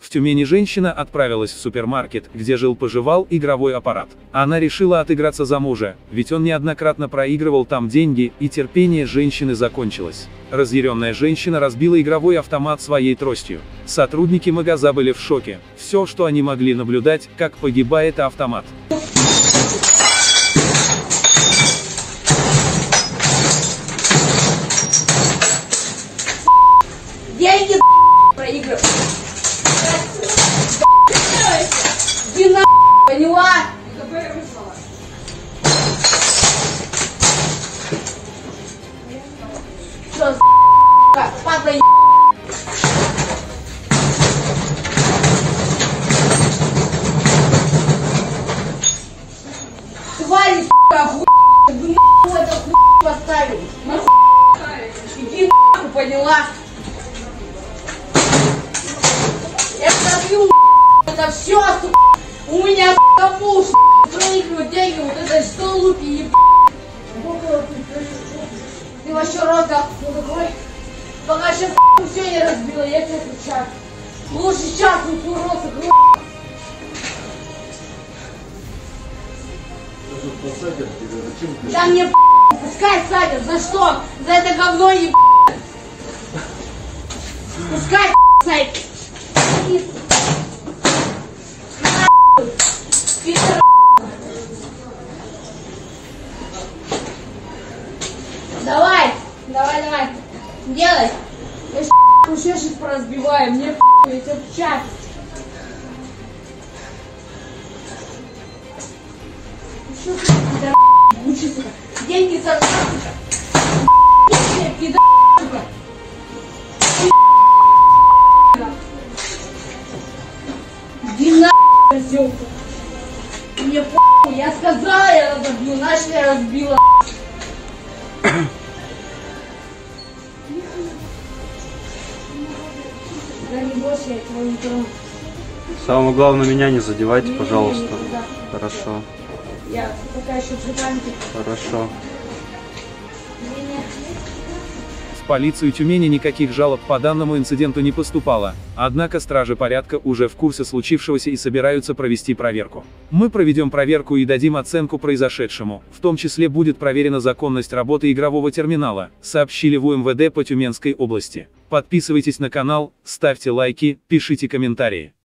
Тюмени женщина отправилась в супермаркет, где жил-поживал игровой аппарат. Она решила отыграться за мужа, ведь он неоднократно проигрывал там деньги, и терпение женщины закончилось. Разъяренная женщина разбила игровой автомат своей тростью. Сотрудники магаза были в шоке. Все, что они могли наблюдать, как погибает автомат. Деньги проигрываю. Иди на, поняла? Что, падла, твари, охуй, вы нахуй эту хуй поставили. Иди нахуй, поняла? Я забью, это все, сука. У меня, муж, проигрывает деньги, вот это столупи, ты вообще рот закрой. Пока сейчас все не разбила, я тебе отвечаю. Лучше сейчас рот закрой. Да мне пускай садят, за что? За это говно не пускай садят. Давай, делай. Я еще сейчас поразбиваю, мне я тебя сейчас. Еще учиться. Деньги сожрать. Иди на, козёлка. Мне похуй, я сказала, я разобью, значит я разбила. Да не бойся, я этого не трону. Самое главное, меня не задевайте, пожалуйста. Хорошо. Я пока еще в памяти. Хорошо. В полицию Тюмени никаких жалоб по данному инциденту не поступало, однако стражи порядка уже в курсе случившегося и собираются провести проверку. Мы проведем проверку и дадим оценку произошедшему, в том числе будет проверена законность работы игрового терминала, сообщили в УМВД по Тюменской области. Подписывайтесь на канал, ставьте лайки, пишите комментарии.